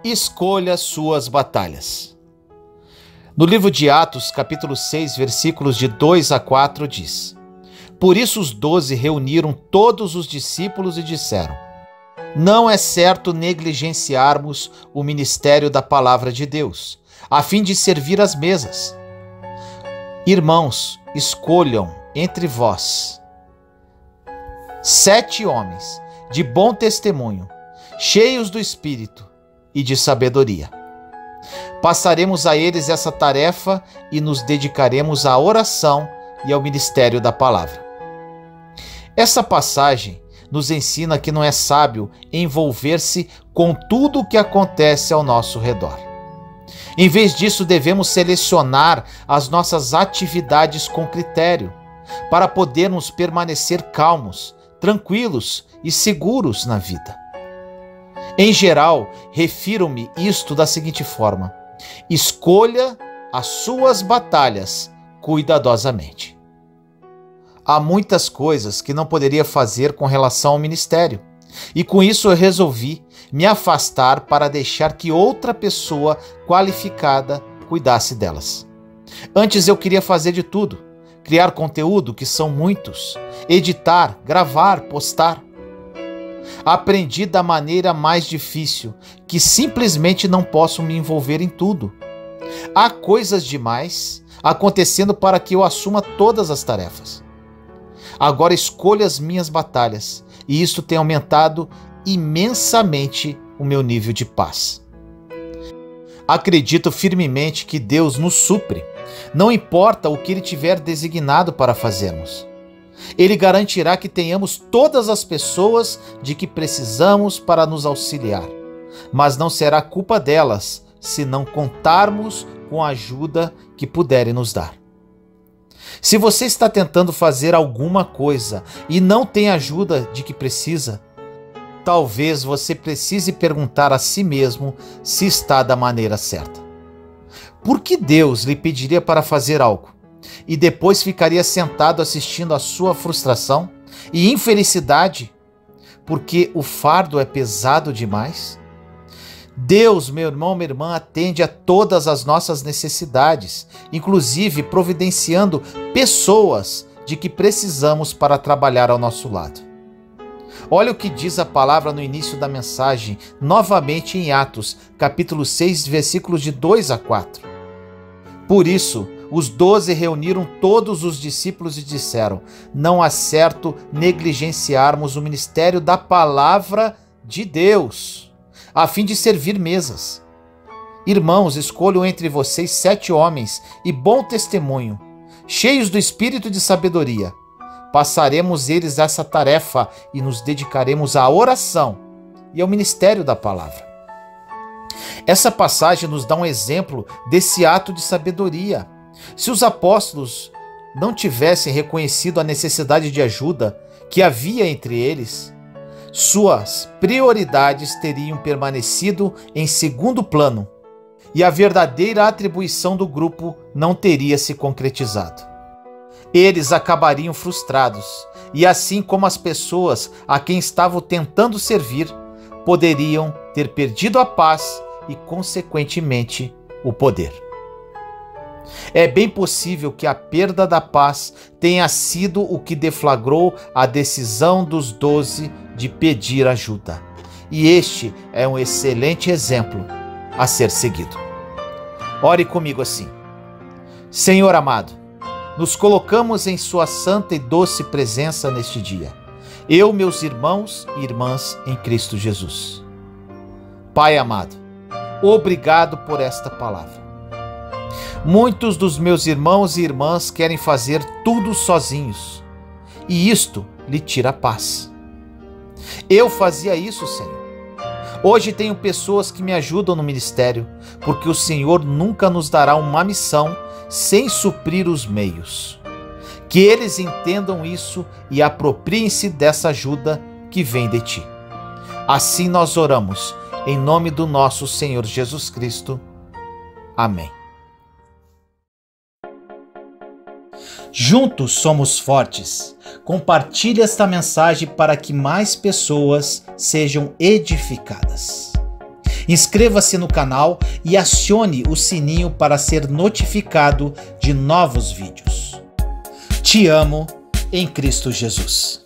Escolha suas batalhas. No livro de Atos, capítulo 6, versículos de 2 a 4, diz: Por isso os 12 reuniram todos os discípulos e disseram: Não é certo negligenciarmos o ministério da palavra de Deus, a fim de servir às mesas. Irmãos, escolham entre vós 7 homens de bom testemunho, cheios do Espírito e de sabedoria. Passaremos a eles essa tarefa e nos dedicaremos à oração e ao ministério da palavra. Essa passagem nos ensina que não é sábio envolver-se com tudo o que acontece ao nosso redor. Em vez disso, devemos selecionar as nossas atividades com critério, para podermos permanecer calmos, tranquilos e seguros na vida. Em geral, refiro-me isto da seguinte forma: escolha as suas batalhas cuidadosamente. Há muitas coisas que não poderia fazer com relação ao ministério, e com isso eu resolvi me afastar para deixar que outra pessoa qualificada cuidasse delas. Antes eu queria fazer de tudo: criar conteúdo, que são muitos, editar, gravar, postar. Aprendi da maneira mais difícil, que simplesmente não posso me envolver em tudo. Há coisas demais acontecendo para que eu assuma todas as tarefas. Agora escolho as minhas batalhas, e isto tem aumentado imensamente o meu nível de paz. Acredito firmemente que Deus nos supre, não importa o que Ele tiver designado para fazermos. Ele garantirá que tenhamos todas as pessoas de que precisamos para nos auxiliar, mas não será culpa delas se não contarmos com a ajuda que puderem nos dar. Se você está tentando fazer alguma coisa e não tem a ajuda de que precisa, talvez você precise perguntar a si mesmo se está da maneira certa. Por que Deus lhe pediria para fazer algo e depois ficaria sentado assistindo a sua frustração e infelicidade porque o fardo é pesado demais? Deus, meu irmão, minha irmã, atende a todas as nossas necessidades, inclusive providenciando pessoas de que precisamos para trabalhar ao nosso lado. Olha o que diz a palavra no início da mensagem, novamente em Atos, capítulo 6, versículos de 2 a 4. Por isso, os 12 reuniram todos os discípulos e disseram: Não há certo negligenciarmos o ministério da palavra de Deus, a fim de servir mesas. Irmãos, escolham entre vocês 7 homens e bom testemunho, cheios do espírito de sabedoria. Passaremos eles essa tarefa e nos dedicaremos à oração e ao ministério da palavra. Essa passagem nos dá um exemplo desse ato de sabedoria. Se os apóstolos não tivessem reconhecido a necessidade de ajuda que havia entre eles, suas prioridades teriam permanecido em segundo plano e a verdadeira atribuição do grupo não teria se concretizado. Eles acabariam frustrados e, assim como as pessoas a quem estavam tentando servir, poderiam ter perdido a paz e, consequentemente, o poder. É bem possível que a perda da paz tenha sido o que deflagrou a decisão dos 12 de pedir ajuda. E este é um excelente exemplo a ser seguido. Ore comigo assim: Senhor amado, nos colocamos em sua santa e doce presença neste dia, eu, meus irmãos e irmãs em Cristo Jesus. Pai amado, obrigado por esta palavra. Muitos dos meus irmãos e irmãs querem fazer tudo sozinhos, e isto lhe tira a paz. Eu fazia isso, Senhor. Hoje tenho pessoas que me ajudam no ministério, porque o Senhor nunca nos dará uma missão sem suprir os meios. Que eles entendam isso e apropriem-se dessa ajuda que vem de Ti. Assim nós oramos, em nome do nosso Senhor Jesus Cristo. Amém. Juntos somos fortes. Compartilhe esta mensagem para que mais pessoas sejam edificadas. Inscreva-se no canal e acione o sininho para ser notificado de novos vídeos. Te amo em Cristo Jesus.